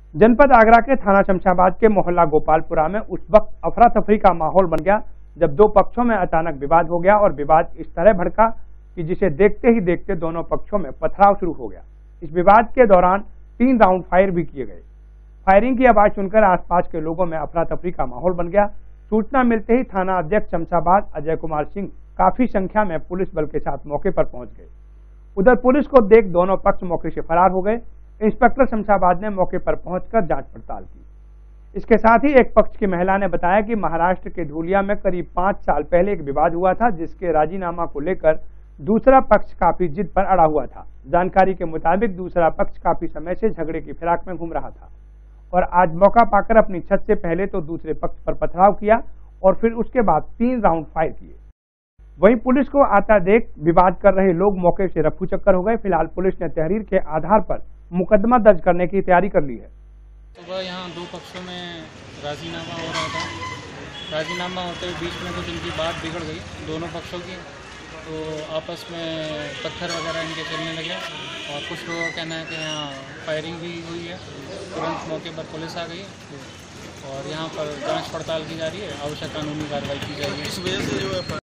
जनपद आगरा के थाना शमशाबाद के मोहल्ला गोपालपुरा में उस वक्त अफरा तफरी का माहौल बन गया जब दो पक्षों में अचानक विवाद हो गया और विवाद इस तरह भड़का कि जिसे देखते ही देखते दोनों पक्षों में पथराव शुरू हो गया। इस विवाद के दौरान 3 राउंड फायर भी किए गए। फायरिंग की आवाज सुनकर आसपास के लोगों में अफरा तफरी का माहौल बन गया। सूचना मिलते ही थाना अध्यक्ष शमशाबाद अजय कुमार सिंह काफी संख्या में पुलिस बल के साथ मौके पर पहुंच गए। उधर पुलिस को देख दोनों पक्ष मौके से फरार हो गए। इंस्पेक्टर शमशाबाद ने मौके पर पहुंचकर जांच पड़ताल की। इसके साथ ही एक पक्ष की महिला ने बताया कि महाराष्ट्र के धूलिया में करीब 5 साल पहले एक विवाद हुआ था, जिसके राजीनामा को लेकर दूसरा पक्ष काफी जिद पर अड़ा हुआ था। जानकारी के मुताबिक दूसरा पक्ष काफी समय से झगड़े की फिराक में घूम रहा था और आज मौका पाकर अपनी छत से पहले तो दूसरे पक्ष पर पथराव किया और फिर उसके बाद 3 राउंड फायर किए। वहीं पुलिस को आता देख विवाद कर रहे लोग मौके से रफू चक्कर हो गए। फिलहाल पुलिस ने तहरीर के आधार पर मुकदमा दर्ज करने की तैयारी कर ली है। सुबह यहाँ 2 पक्षों में राजीनामा हो रहा था। राजीनामा होते हुए बीच में कुछ इनकी बात बिगड़ गई दोनों पक्षों की, तो आपस में पत्थर वगैरह इनके चलने लगे और कुछ लोगों का कहना है कि यहाँ फायरिंग भी हुई है। तुरंत मौके पर पुलिस आ गई और यहाँ पर जांच पड़ताल की जा रही है। आवश्यक कानूनी कार्रवाई की जाएगी। इस वजह से जो है